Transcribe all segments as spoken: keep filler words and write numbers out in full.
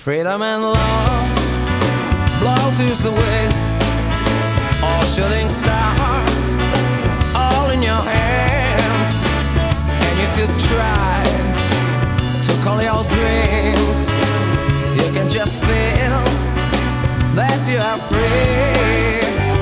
Freedom and love blow tears away. All shooting stars, all in your hands. And if you try to call your dreams, you can just feel that you are free.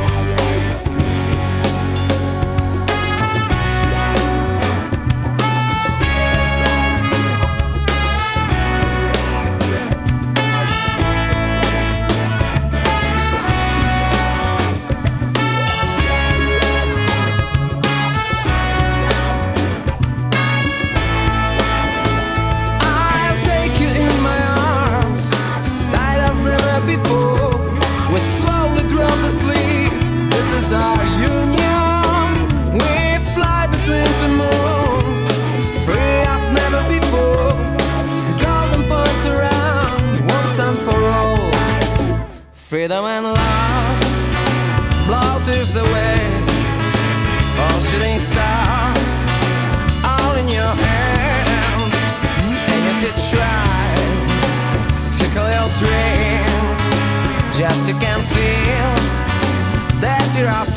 Our union, we fly between two moons, free as never before. Golden points around, once and for all. Freedom and love blow tears away. All shooting stars, all in your hands. And if you try to kill your dreams, just you can feel that you're off.